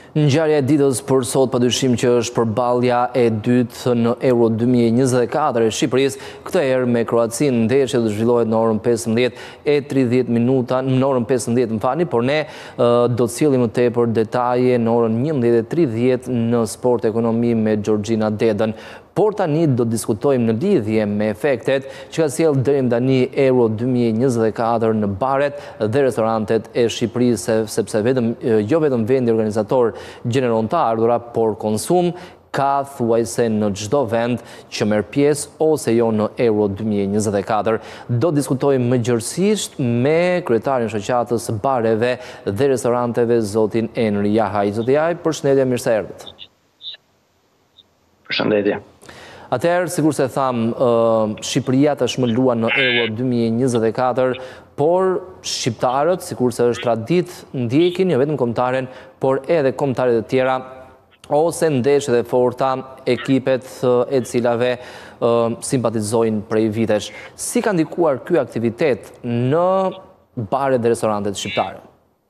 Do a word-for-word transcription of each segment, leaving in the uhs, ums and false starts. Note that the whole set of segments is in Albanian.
Ngjarja e ditës për sot padyshim që është përballja e dytë në Euro dy mijë e njëzet e katër e Shqipërisë, këtë herë me Kroacinë. Ndeshja do zhvillohet në orën pesëmbëdhjetë e tridhjetë minuta, në orën pesëmbëdhjetë, më falni, por ne uh, do të sjellim më tepër detaje në orën njëmbëdhjetë e tridhjetë në Sport Ekonomi me Gjorgjina Dedën. Por tani do të diskutojmë në lidhje me efektet që ka sjellë deri më tani Euro dy mijë e njëzet e katër në baret dhe restorantet e Shqipërisë, sepse vetëm jo vetëm vendi organizator gjeneron të ardhura, por konsum ka thuajse në çdo vend që merr pjesë ose jo në Euro dy mijë e njëzet e katër. Do diskutojmë më gjërësisht me kryetarin e shoqatës së bareve dhe restoranteve, zotin Enri Jahaj. Zoti Jahaj, përshëndetje, mirë se erdhët. Përshëndetje. Atëherë, sikur se thamë, uh, Shqipëria tashmë luan në Euro dy mijë e njëzet e katër, por shqiptarët, sikur se është traditë, ndjekin jo vetëm kombëtaren, por edhe kombëtarët e tjera, ose ndeshjet e forta, ekipet uh, e cilave uh, simpatizojnë prej vitesh. Si ka ndikuar ky aktivitet në baret dhe restorantet shqiptare?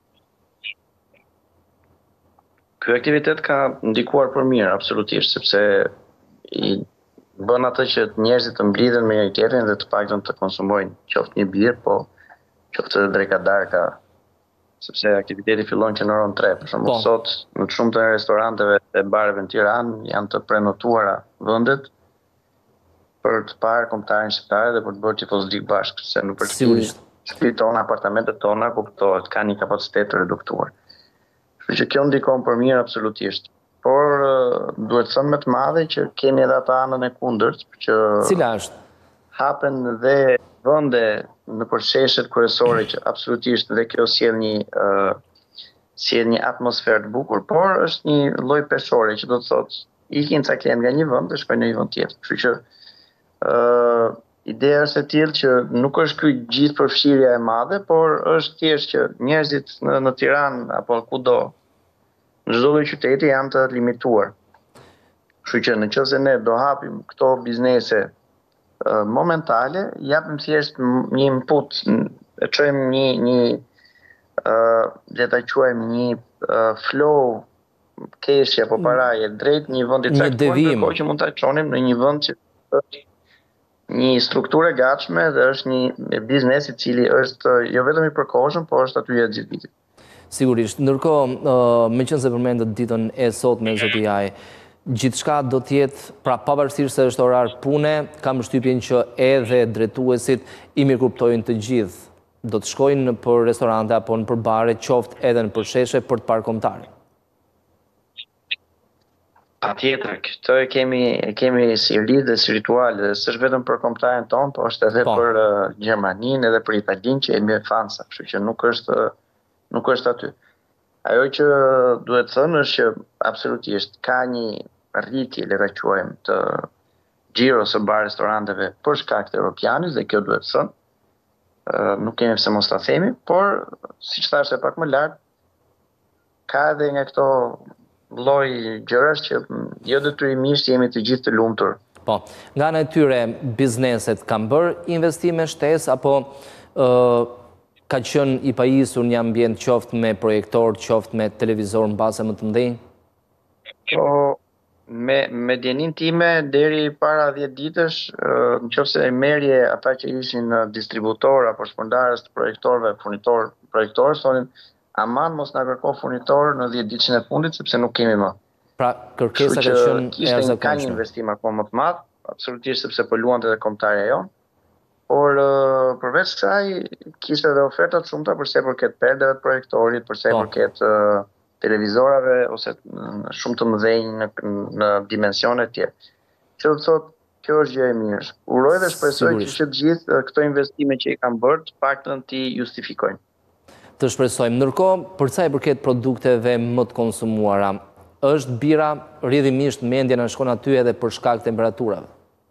Ky aktivitet ka ndikuar për mirë, absolutisht, sepse i bën atë që njerëzit të mblidhen me njëri tjetrin dhe të paktën të konsumojnë qoftë një birë, po qoftë edhe dreka darka, sepse aktiviteti fillon që në orën tre. Për shembull, sot në të shumta restoranteve e bareve në Tiranë janë të prenotuara vendet për të parë kombëtarin shqiptar dhe për të bërë tifozlik bashkë, se në përgjithësi shtëpitë tona, apartamentet tona, kuptohet, kanë një kapacitet të reduktuar. Kështu që kjo ndikon për mirë absolutisht. Por duhet të thënë më të madhe që kemi edhe atë anën e kundërt, që Cila është? hapen dhe vende në përsheshet kryesore që absolutisht dhe kjo sjell një uh, sjell një atmosferë të bukur, por është një lloj peshore që do të thotë ikin ca klientë nga një vend dhe shkojnë në një vend tjetër. Kështu që uh, ideja është e tillë që nuk është ky gjithë përfshirja e madhe, por është thjesht që njerëzit në, në Tiranë apo kudo në çdo lloj qyteti janë të limituar. Kështu që nëse ne do hapim këto biznese uh, momentale, japim thjesht një input, e çojmë një një uh, le ta quajmë një uh, flow keshi apo paraje drejt një vendi të caktuar, por që mund ta çonim në një vend që është një strukturë e gatshme dhe është një biznes i cili është jo vetëm i përkohshëm, por është aty gjatë gjithë vitit. Sigurisht, ndërkohë, uh, me qenë se përmendët ditën e sotme, zoti Jahaj, gjithçka do të jetë, pra pavarësisht se është orar pune, kam përshtypjen që edhe drejtuesit i mirëkuptojnë të gjithë. Do të shkojnë për restorante apo në për bare, qoftë edhe në përsheshe për të parë kombëtarin. Patjetër, këtë e kemi e kemi si rit dhe si ritual, dhe s'është vetëm për kombëtarin ton, por është edhe po. për uh, Gjermaninë, edhe për Italinë që jemi fansa, kështu që nuk është uh, nuk është aty. Ajo që duhet thënë është që absolutisht ka një rritje, le ta quajmë, të xhiros së bar restoranteve për shkak të europianit dhe kjo duhet thënë. Uh, nuk kemi pse mos ta themi, por siç thashë pak më lart, ka edhe nga këto lloj gjërash që jo detyrimisht jemi të gjithë të lumtur. Po, nga ana e tyre bizneset kanë bërë investime shtesë apo uh, ka qenë i pajisur një ambient qoftë me projektor, qoftë me televizor mbase më të mëdhenj? Po, me, me djenin time, deri para dhjetë ditësh, nëse e merrje ata që ishin distributor apo shpërndarës të projektorëve, furnitor projektorë, thonin, aman mos na kërko furnitor në dhjetë ditën e fundit, sepse nuk kemi më. Pra, kërkesa ka qenë e arzakonshme. Ka një investim akoma më të madh, absolutisht sepse po luante edhe kombëtarja jonë. Por uh, përveç kësaj kishte edhe oferta të shumta përse i përket perdeve të projektorit, përse i përket uh, televizorave ose uh, shumë të mëdhenj në, në dimensione të tjera. Që do të thotë, kjo është gjë e mirë. Uroj dhe shpresoj që të gjithë uh, këto investime që i kanë bërë të paktën t'i justifikojnë. Të shpresojmë. Ndërkohë, për sa i përket produkteve më të konsumuara, është bira rrjedhimisht mendja na shkon aty edhe për shkak të temperaturave?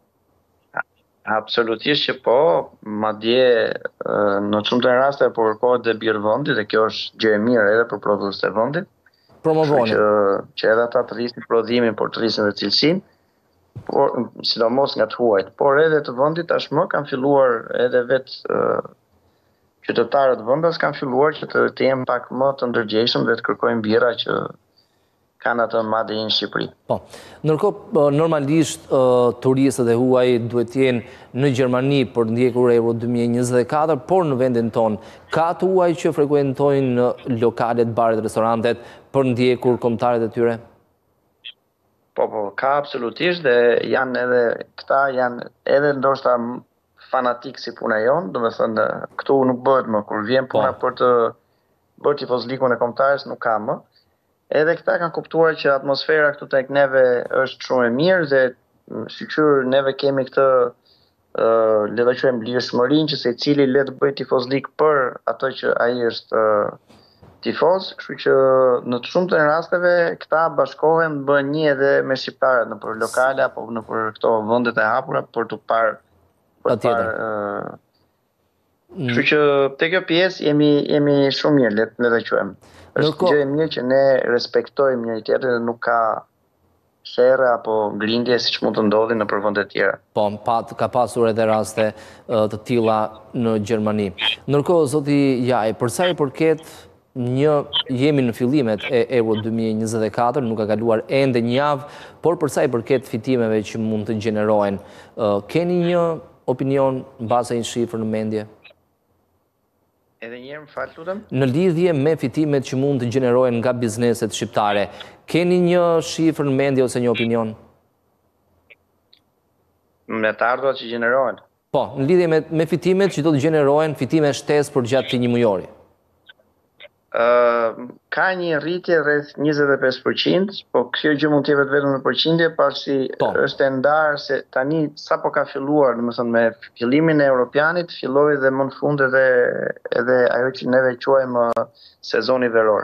Absolutisht që po, madje në shumë të raste po kërkohet dhe birë vendi dhe kjo është gjë e mirë edhe për prodhuesit e vendit. Promovoni. Që, që edhe ata të rrisin prodhimin, por të rrisin dhe cilësinë, por sidomos nga të huajt, por edhe të vendit tashmë kanë filluar edhe vetë uh, qytetarët vendas kanë filluar që të, të jenë pak më të ndërgjegjshëm dhe të kërkojnë bira që kanë atë madhërinë në Shqipëri. Po, ndërkohë normalisht turistët e huaj duhet të jenë në Gjermani për ndjekur Euro dy mijë e njëzet e katër, por në vendin tonë ka të huaj që frekuentojnë në lokalet, baret, restorantet për ndjekur kombëtarët e tyre? Po, po, ka absolutisht dhe janë edhe këta janë edhe ndoshta fanatik si puna jonë, do me thënë këtu nuk bëhet më, kur vjen puna për të bërë tifozlikun e kombëtarës nuk ka më. Edhe këta kanë kuptuar që atmosfera këtu tek neve është shumë e mirë dhe sikur neve kemi këtë uh, le ta quajmë lirshmërinë që secili le të bëjë tifozlik për ato që ai është uh, tifoz, kështu që në të shumtën e rasteve këta bashkohen bën një edhe me shqiptarët nëpër lokale apo nëpër këto vendet e hapura për të parë për të parë uh, kështu që te kjo pjesë jemi jemi shumë mirë, le le ta quajmë. Është gjë e mirë që ne respektojmë njëri tjetrin dhe nuk ka sherrë apo grindje siç mund të ndodhi në vende të tjera. Po, pat, ka pasur edhe raste të tilla në Gjermani. Ndërkohë, zoti Jaj, për sa i përket një jemi në fillimet e Euro dy mijë e njëzet e katër, nuk ka kaluar ende një javë, por për sa i përket fitimeve që mund të gjenerohen, keni një opinion mbase një shifër në mendje? Edhe njerë më falë lutem? Në lidhje me fitimet që mund të gjenerohen nga bizneset shqiptare, keni një shifër në mendje ose një opinion? Me të ardhurat që gjenerohen? Po, në lidhje me, me fitimet që do të gjenerohen fitime shtesë për gjatë të një mujori. Uh, ka një rritje rreth njëzet e pesë përqind, po kjo gjë mund të jetë vetëm në përqindje, pasi po. Është e ndarë se tani sapo ka filluar, domethënë me fillimin e Europianit, filloi dhe më në fund edhe edhe ajo që neve quajmë sezoni veror.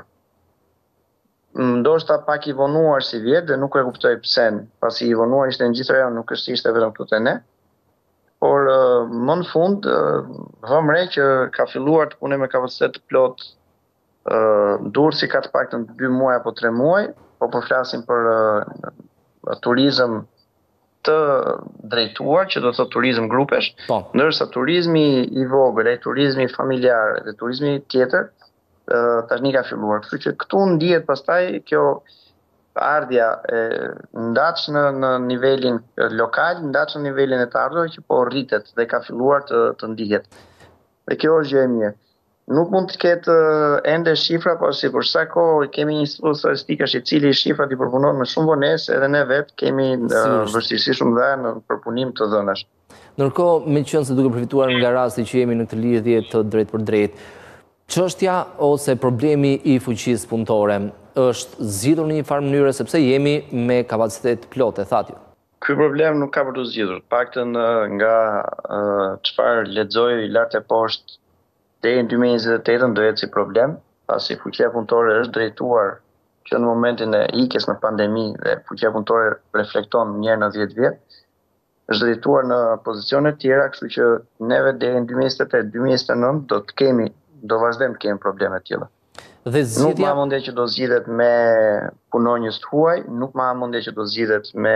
Ndoshta pak i vonuar si vjet dhe nuk e kuptoj pse, pasi i vonuar ishte në gjithë rajon, nuk është ishte vetëm këtu te ne. Por uh, më në fund uh, vëm re që ka filluar të punojë me kapacitet të plot. Uh, Durrësi ka të paktën dy muaj apo tre muaj, po po flasim për uh, turizëm të drejtuar, që do të thotë turizëm grupesh, po. Ndërsa turizmi i vogël, ai turizmi familjar dhe turizmi tjetër, uh, tashni ka filluar. Kështu që këtu ndihet pastaj kjo ardhja e ndaç në në nivelin lokal, ndaç në nivelin e të ardhurave që po rritet dhe ka filluar të të ndihet. Dhe kjo është gjë e mirë. Nuk mund të ketë uh, ende shifra, por si për sa kohë kemi një institut statistikash i cili shifrat i përpunon me shumë vonesë, edhe ne vetë kemi uh, vështirësi shumë dha në përpunim të dhënash. Ndërkohë, me qenë se duke përfituar nga rasti që jemi në këtë lidhje të drejt për drejt, çështja ose problemi i fuqisë punëtore është zgjidhur në një farë mënyre sepse jemi me kapacitet plot, e thatë ju. Ky problem nuk ka për të zgjidhur, paktën uh, nga çfarë uh, lexoj lart e poshtë deri në dy mijë e njëzet e tetën do jetë si problem, pasi fuqia punëtore është drejtuar që në momentin e ikjes në pandemi dhe fuqia punëtore reflekton një herë në dhjetë vjet, është drejtuar në pozicione të tjera, kështu që neve deri në dy mijë e njëzet e tetë dy mijë e njëzet e nëntë do të kemi, do vazhdojmë të kemi probleme të tilla. Dhe zgjidhja... Nuk ma mundje që do zgjidhet me punonjës të huaj, nuk ma mundje që do zgjidhet me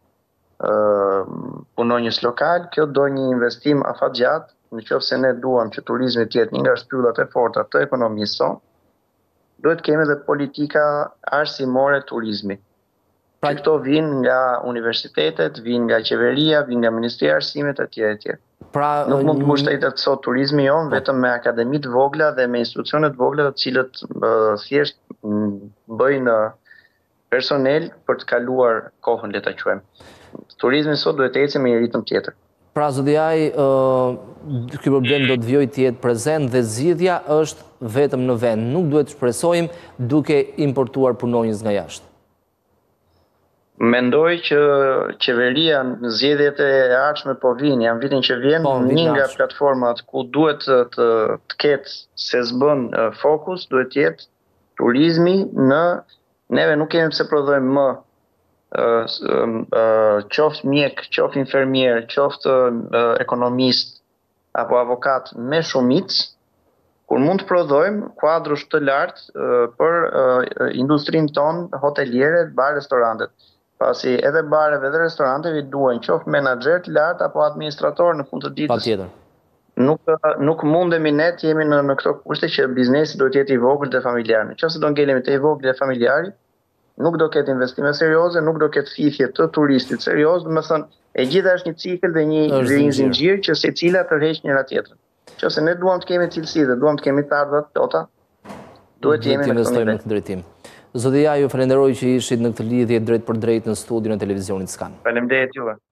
uh, punonjës lokal, kjo do një investim afatgjatë. Në qoftë se ne duam që turizmi të jetë një nga shpyllat e forta të ekonomisë sonë, duhet kemi edhe politika arsimore turizmi. Pra... Këto vinë nga universitetet, vinë nga qeveria, vinë nga Ministria e Arsimit etj etj. Pra, nuk mund të mbështetet sot turizmi jon vetëm me akademi të vogla dhe me institucione të vogla të cilët uh, thjesht bëjnë personel për të kaluar kohën, le ta quajmë. Turizmi sot duhet të ecë me një ritëm tjetër. Pra, zoti Jaj, ky problem do të vijojë të jetë prezent dhe zgjidhja është vetëm në vend. Nuk duhet të shpresojmë duke importuar punonjës nga jashtë. Mendoj që qeveria në zgjedhjet e ardhshme po vinë, janë vitin që vjen, po, një nga platformat ku duhet të, të, të ketë se s'bën fokus, duhet të jetë turizmi në neve nuk kemi pse prodhojmë më Uh, uh, qoftë mjek, qoftë infermier, qoftë uh, ekonomist apo avokat me shumicë, kur mund të prodhojmë kuadrush të lartë uh, për uh, industrinë tonë hoteliere, bar, restorantet. Pasi edhe bareve dhe restoranteve duhen qoftë menaxher të lartë apo administrator në fund të ditës. Patjetër. Nuk nuk mundemi ne të jemi në, në këto kushte që biznesi duhet të jetë i vogël dhe familjar. Nëse do ngelemi te i vogël dhe familjari, nuk do ketë investime serioze, nuk do ketë fifje të turistit serioz, do të thënë, e gjitha është një cikël dhe një, Është dhe një zinxhir. zinxhir që secila tërheq njëra tjetrën. Qëse ne duam të kemi cilësi dhe duam të kemi të ardhurat plota, duhet të jemi në këtë investojmë në nivel. këtë drejtim. Zoti Ja, ju falenderoj që ishit në këtë lidhje drejt për drejt në studion e televizionit Skan. Faleminderit juve.